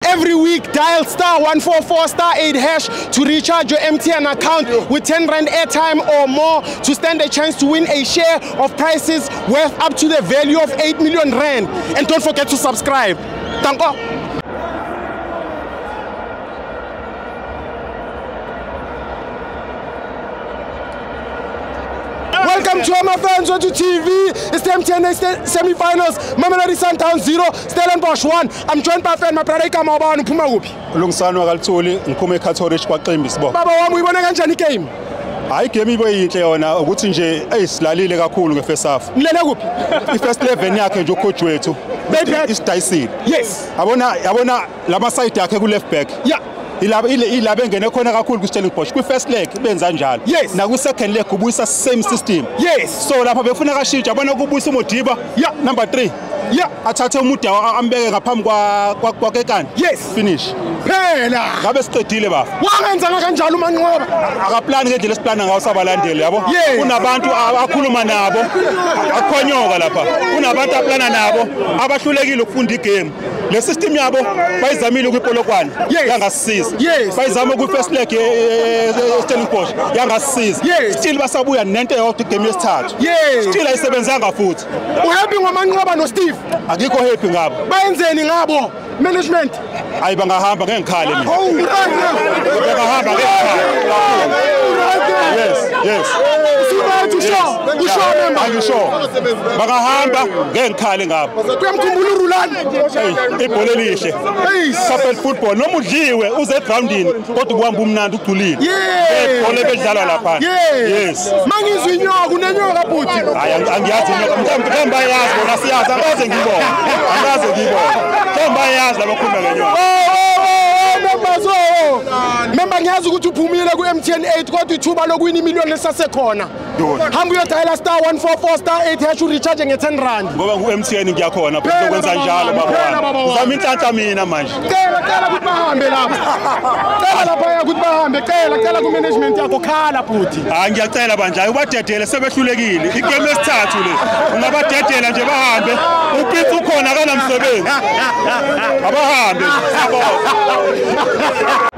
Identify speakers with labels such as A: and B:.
A: Every week, dial *144*8# to recharge your MTN account with 10 Rand airtime or more to stand a chance to win a share of prizes worth up to the value of 8 million Rand. And don't forget to subscribe. Thank you. Welcome to my fans on TV. It's the MTN semi-finals. Mamelodi Sundowns 0, Stellenbosch 1. I'm joined by my brother Kamabani Pumawupi.
B: Lungisano akaLthuli ngiphuma eCatholic kwaXimbi sibo.
A: Baba wami uyibona kanjani game?
B: Hayi game ibe yinhle yona ukuthi nje eyisilalile kakhulu ngeFirst half.
A: Nilele kuphi?
B: iFirst 11 yakhe nje ucoach wethu. Isidayisile.
A: Yes.
B: Yabona lama side yakhe ku left back.
A: Yeah.
B: Ilaba engene khona kakhulu kuStellenbosch kwi-first leg benza njalo.
A: Yes.
B: Na kwi-second leg ubuyisa same system.
A: Yes.
B: So lapha befuna kashintsha yabona kubuyisa uModiba.
A: Yeah.
B: Number 3. Yeah. Athathe uMuda ambeke ngaphambi kwaKekani.
A: Yes.
B: Finish.
A: Phela.
B: Ngabe siqedile bafa.
A: Wangenzanga kanjalo uManqoba.
B: Akaplani ngendlela esiplana ngawo sabalandeli yabo.
A: Yes.
B: Kunabantu akhuluma nabo. Akhonyoka lapha. Kunabantu aplana nabo abahlulekile ukufunda igame. Le system yabo bayizamile kwipolokwane yangasisiza. Bayizama kwi-first leg eStellenbosch yangasisiza. Still basabuya nento eyodwa igame yesithathu. Still ayisebenzanga futhi.
A: Uhappy ngoManqoba noSteve?
B: Akikho happy ngabo.
A: Bayenzeni ngabo management?
B: Hayi bangahamba ngeke ngikhale mina. Bangahamba ngeke ngikhale. Yes. Angisho. Bangahamba ngeke ngikhale ngabo.
A: Kuyamkhumbula uRulani.
B: Ibhola elihle. Support football noma udliwe uze egroundini kodwa kuhamba umnandi ugculile. Ibhola bedlalwa lapha. Yes.
A: Mangizwe inyoka unenyoka futhi.
B: Hayi angiyazi inyoka. Mhlawumbe bayazi bona siyazi angaze ngibone. Mhlawumbe bayazi labakhuluma ngenyoka.
A: Remember ngiyazi ukuthi uphumile ku-MTN 8 kodwa ithuba lokuwina imiliyoni lisasekhona. Hamba uyodayela *144*8# urecharge nge-10 Rand.
B: Ngoba ku-MTN ngiyakhona futhi ukwenza njalo baba. Uzama inhlanhla mina manje.
A: Cela ukuthi bahambe lapha. Cela lapha ukuthi bahambe. Cela ku-management yakho khala futhi.
B: Hayi ngiyacela manje ubadedele sebehlulekile. Igame esithathu le. Ungabadedela nje bahambe. Upitsi ukhona kanamsebenzi. Abahambe.